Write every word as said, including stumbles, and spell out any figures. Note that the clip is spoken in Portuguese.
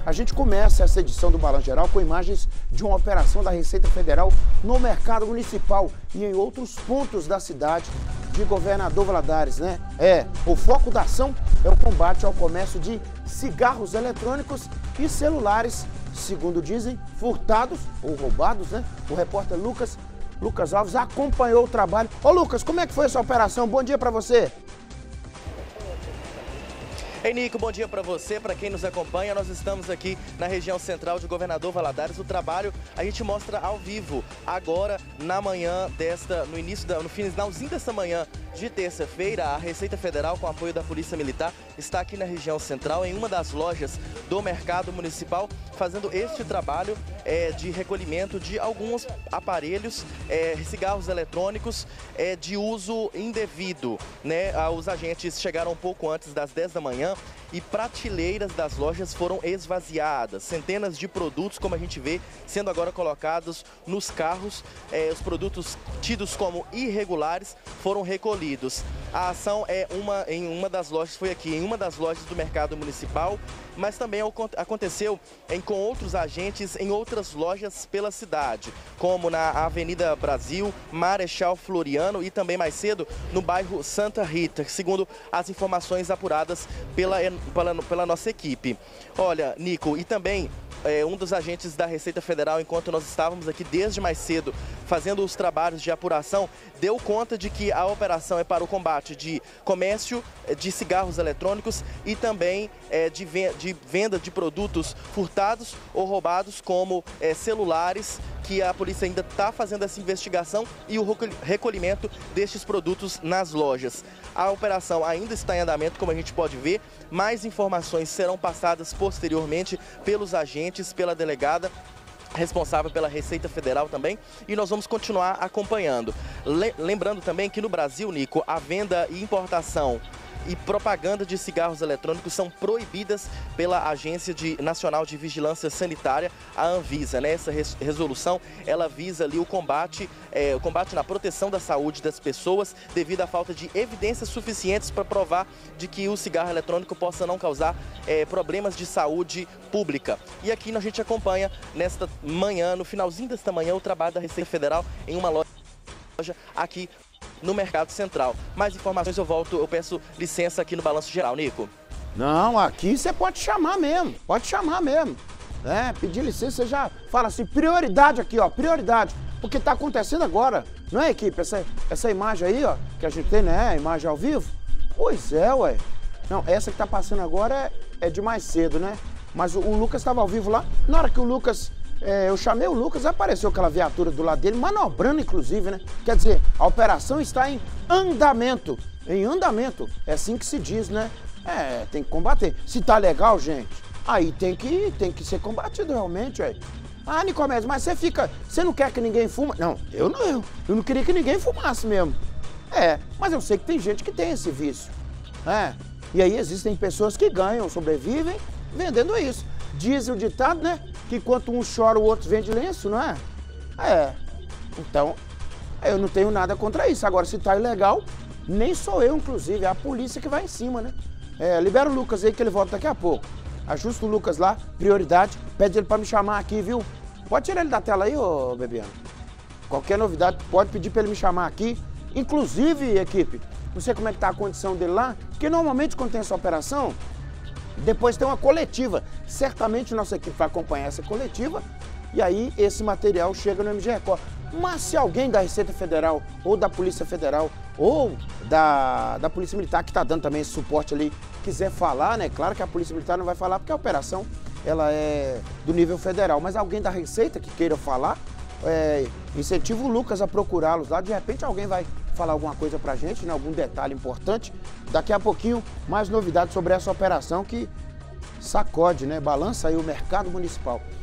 A gente começa essa edição do Balanço Geral com imagens de uma operação da Receita Federal no mercado municipal e em outros pontos da cidade de Governador Valadares, né? É, o foco da ação é o combate ao comércio de cigarros eletrônicos e celulares, segundo dizem, furtados ou roubados, né? O repórter Lucas, Lucas Alves acompanhou o trabalho. Ô Lucas, como é que foi essa operação? Bom dia para você. Ei, Nico, bom dia para você, para quem nos acompanha. Nós estamos aqui na região central de Governador Valadares. O trabalho a gente mostra ao vivo, agora na manhã desta, no início, da, no finalzinho desta manhã de terça-feira. A Receita Federal, com apoio da Polícia Militar, está aqui na região central, em uma das lojas do Mercado Municipal, fazendo este trabalho é, de recolhimento de alguns aparelhos, é, cigarros eletrônicos é, de uso indevido, né? Os agentes chegaram um pouco antes das dez da manhã e prateleiras das lojas foram esvaziadas. Centenas de produtos, como a gente vê, sendo agora colocados nos carros. É, os produtos tidos como irregulares foram recolhidos. A ação é uma, em uma das lojas, foi aqui, em uma das lojas do Mercado Municipal, mas também aconteceu em, com outros agentes em outras lojas pela cidade, como na Avenida Brasil, Marechal Floriano e também mais cedo no bairro Santa Rita, segundo as informações apuradas pela, pela, pela nossa equipe. Olha, Nico, e também é, um dos agentes da Receita Federal, enquanto nós estávamos aqui desde mais cedo fazendo os trabalhos de apuração, deu conta de que a operação é para o combate de comércio de cigarros eletrônicos e também é, de, de venda de produtos furtados ou roubados, como é, celulares, que a polícia ainda está fazendo essa investigação, e o recolhimento destes produtos nas lojas. A operação ainda está em andamento, como a gente pode ver. Mais informações serão passadas posteriormente pelos agentes, pela delegada responsável pela Receita Federal também, e nós vamos continuar acompanhando. Lembrando também que no Brasil, Nico, a venda e importação e propaganda de cigarros eletrônicos são proibidas pela Agência de, Nacional de Vigilância Sanitária, a Anvisa, né? Essa res, resolução, ela visa ali o combate, é, o combate na proteção da saúde das pessoas, devido à falta de evidências suficientes para provar de que o cigarro eletrônico possa não causar é, problemas de saúde pública. E aqui a gente acompanha nesta manhã, no finalzinho desta manhã, o trabalho da Receita Federal em uma loja aqui no Mercado Central. Mais informações eu volto, eu peço licença aqui no Balanço Geral, Nico. Não, aqui você pode chamar mesmo, pode chamar mesmo. É, pedir licença, você já fala assim, prioridade aqui, ó, prioridade. Porque tá acontecendo agora, não é, equipe? Essa, essa imagem aí, ó, que a gente tem, né, a imagem ao vivo. Pois é, ué. Não, essa que tá passando agora é, é de mais cedo, né? Mas o, o Lucas estava ao vivo lá, na hora que o Lucas... É, eu chamei o Lucas, apareceu aquela viatura do lado dele, manobrando inclusive, né? Quer dizer, a operação está em andamento, em andamento, é assim que se diz, né? É, tem que combater. Se tá legal, gente, aí tem que, tem que ser combatido realmente, ué. Ah, Nicomedes, mas você fica, você não quer que ninguém fuma? Não, eu não, eu, eu não queria que ninguém fumasse mesmo. É, mas eu sei que tem gente que tem esse vício, é. E aí existem pessoas que ganham, sobrevivem vendendo isso. Diz o ditado, né? Que enquanto um chora, o outro vende lenço, não é? É. Então, eu não tenho nada contra isso. Agora, se tá ilegal, nem sou eu, inclusive, é a polícia que vai em cima, né? É, libera o Lucas aí que ele volta daqui a pouco. Ajusta o Lucas lá, prioridade. Pede ele pra me chamar aqui, viu? Pode tirar ele da tela aí, ô Bebiano. Qualquer novidade, pode pedir pra ele me chamar aqui. Inclusive, equipe, não sei como é que tá a condição dele lá, porque normalmente quando tem essa operação, depois tem uma coletiva. Certamente nossa equipe vai acompanhar essa coletiva e aí esse material chega no M G Record. Mas se alguém da Receita Federal ou da Polícia Federal ou da, da Polícia Militar, que está dando também esse suporte ali, quiser falar, né? Claro que a Polícia Militar não vai falar porque a operação ela é do nível federal. Mas alguém da Receita que queira falar, é, incentivo o Lucas a procurá-los lá. De repente alguém vai falar alguma coisa pra gente, né? Algum detalhe importante. Daqui a pouquinho, mais novidades sobre essa operação que sacode, né? Balança aí o mercado municipal.